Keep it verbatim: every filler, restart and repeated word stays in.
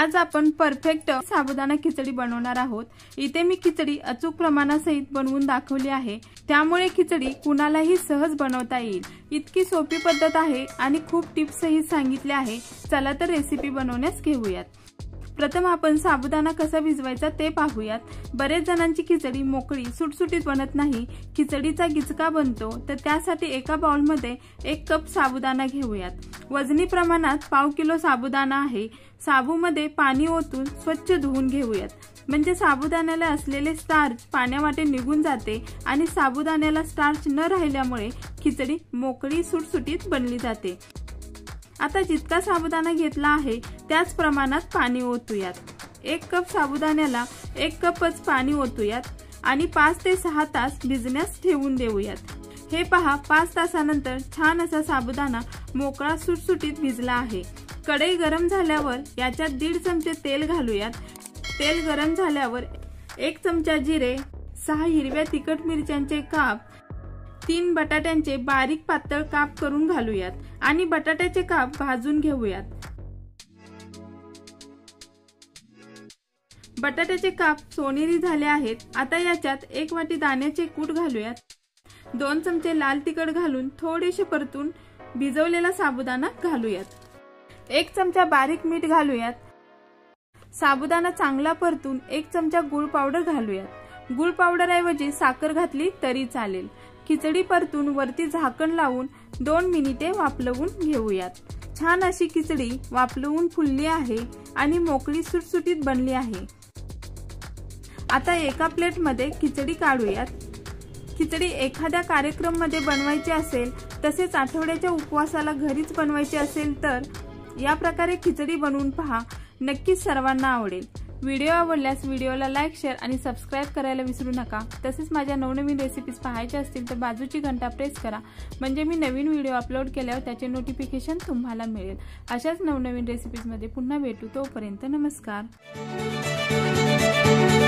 आज आपण परफेक्ट साबुदाणा खिचडी बनवणार आहोत। इथे मी खिचडी अचूक प्रमाणासहित बनवून दाखवली आहे, त्यामुळे खिचडी कुणालाही सहज बनवता येईल। इतकी सोपी पद्धत आहे आणि खूप टिप्स ही सांगितले आहे। चला तर रेसिपी बनवण्यास घेऊयात। प्रथम आपण साबुदाणा कसा भिजवायचा ते पाहूयात। बरेच जणांची खिचडी मोकळी सुटसुटीत बनत नाही, खिचडीचा गिचका बनतो। तर त्यासाठी एका बाउल मध्ये एक कप साबुदाणा घेऊयात। वजनी प्रमाणात पाव किलो साबुदाणा आहे। साबूमध्ये पाणी ओतून स्वच्छ धुवून घेऊयात, म्हणजे साबुदाण्याला असलेले स्टार्च पाण्यावाटे निघून जाते आणि साबुदाण्याला स्टार्च न राहिल्यामुळे खिचडी मोकळी सुटसुटीत बनली जाते। आता जितका साबुदाणा घेतला आहे त्याच प्रमाणात पाणी ओतूयात। एक कप साबुदाण्याला एक कपच पाणी ओतूयात आणि पाच ते सहा तास भिजण्यास ठेवून देऊयात। हे पहा, पाच तासानंतर छान असा साबुदाणा मोकळा सुटसुटीत भिजला आहे। कढई गरम झाल्यावर याच्यात दीड चमचे तेल घालूयात। तेल गरम झाल्यावर एक चमचा जिरे, सहा हिरव्या तिखट मिरच्यांचे काप, तीन बटाट्यांचे बारीक पातळ काप करून घालूयात आणि बटाट्याचे काप भाजून घेऊयात। बटाट्याचे काप सोनेरी झाले आहेत। आता याच्यात एक वाटी दाण्याचे कूट घालूयात। दोन चमचे लाल तिखट घालून थोडेसे परतून भिजवलेला साबुदाणा घालूयात। एक चमचा बारीक मीठ घालूयात। साबुदाणा चांगला परतून एक चमचा गुळ पावडर घालूयात। गुळ पावडर ऐवजी साखर घातली तरी चालेल। खिचडी परतून वरती झाकण लावून दोन मिनिटे वाफलवून घेऊयात। छान अशी खिचडी वाफलवून फुलली आहे आणि मोकळी सुटसुटीत बनली आहे। आता एका प्लेट मध्ये खिचडी काढूयात। खिचडी एखाद्या कार्यक्रम मध्ये बनवायची असेल, तसेच आठवड्याच्या उपवासाला घरीच बनवायची असेल तर या प्रकारे खिचडी बनवून पहा, नक्कीच सर्वांना आवडेल। व्हिडिओ आवडल्यास व्हिडिओला लाईक, शेअर आणि सबस्क्राइब करायला विसरू नका। तसेच माझ्या नवनवीन रेसिपीज पाहायच्या असतील तर बाजूची घंटा प्रेस करा, म्हणजे मी नवीन व्हिडिओ अपलोड केल्यावर त्याचे नोटिफिकेशन तुम्हाला मिळेल। अशाच नवनवीन रेसिपीज मध्ये पुन्हा भेटू, तोपर्यंत नमस्कार।